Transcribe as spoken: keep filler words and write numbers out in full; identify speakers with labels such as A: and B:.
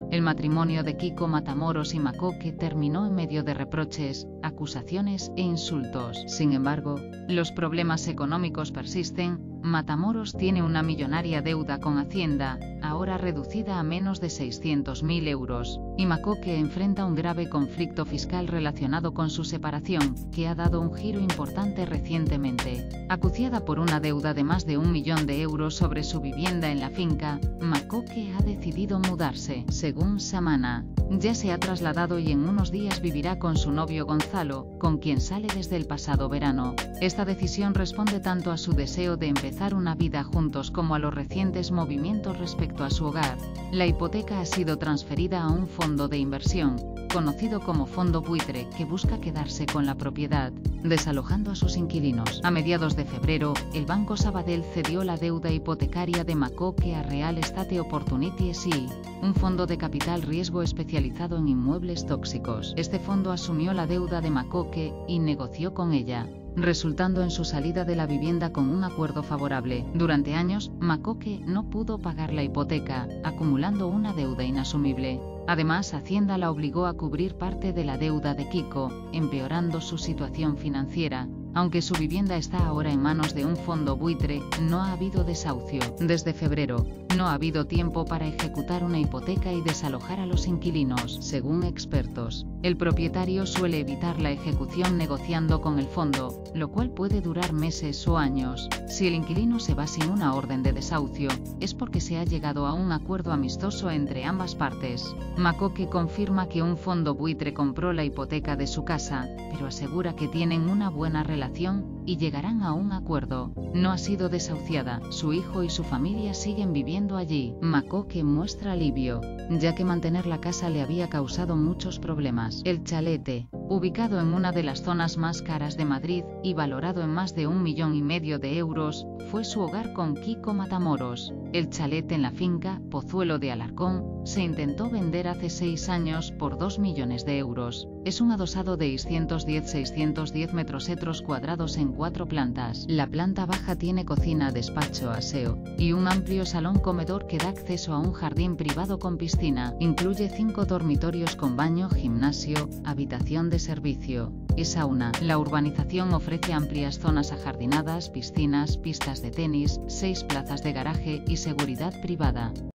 A: El matrimonio de Kiko Matamoros y Makoque terminó en medio de reproches, acusaciones e insultos. Sin embargo, los problemas económicos persisten. Matamoros tiene una millonaria deuda con Hacienda, ahora reducida a menos de seiscientos mil euros, y Makoque enfrenta un grave conflicto fiscal relacionado con su separación, que ha dado un giro importante recientemente. Acuciada por una deuda de más de un millón de euros sobre su vivienda en la finca, Makoque ha decidido mudarse. Según Samana, ya se ha trasladado y en unos días vivirá con su novio Gonzalo, con quien sale desde el pasado verano. Esta decisión responde tanto a su deseo de empezar una vida juntos como a los recientes movimientos respecto a su hogar. La hipoteca ha sido transferida a un fondo de inversión, conocido como Fondo Buitre, que busca quedarse con la propiedad, desalojando a sus inquilinos. A mediados de febrero, el Banco Sabadell cedió la deuda hipotecaria de Makoque a Real Estate Opportunity S I, un fondo de capital riesgo especializado en inmuebles tóxicos. Este fondo asumió la deuda de Makoque y negoció con ella, resultando en su salida de la vivienda con un acuerdo favorable. Durante años, Makoque no pudo pagar la hipoteca, acumulando una deuda inasumible. Además, Hacienda la obligó a cubrir parte de la deuda de Kiko, empeorando su situación financiera. Aunque su vivienda está ahora en manos de un fondo buitre, no ha habido desahucio. Desde febrero, no ha habido tiempo para ejecutar una hipoteca y desalojar a los inquilinos. Según expertos, el propietario suele evitar la ejecución negociando con el fondo, lo cual puede durar meses o años. Si el inquilino se va sin una orden de desahucio, es porque se ha llegado a un acuerdo amistoso entre ambas partes. Makoque confirma que un fondo buitre compró la hipoteca de su casa, pero asegura que tienen una buena relación y llegarán a un acuerdo. No ha sido desahuciada, su hijo y su familia siguen viviendo allí. Makoque muestra alivio, ya que mantener la casa le había causado muchos problemas. El Chalete, ubicado en una de las zonas más caras de Madrid y valorado en más de un millón y medio de euros, fue su hogar con Kiko Matamoros. El chalet en la finca Pozuelo de Alarcón se intentó vender hace seis años por dos millones de euros. Es un adosado de seiscientos diez metros cuadrados en cuatro plantas. La planta baja tiene cocina, despacho, aseo y un amplio salón comedor que da acceso a un jardín privado con piscina. Incluye cinco dormitorios con baño, gimnasio, habitación de servicio y sauna. La urbanización ofrece amplias zonas ajardinadas, piscinas, pistas de tenis, seis plazas de garaje y seguridad privada.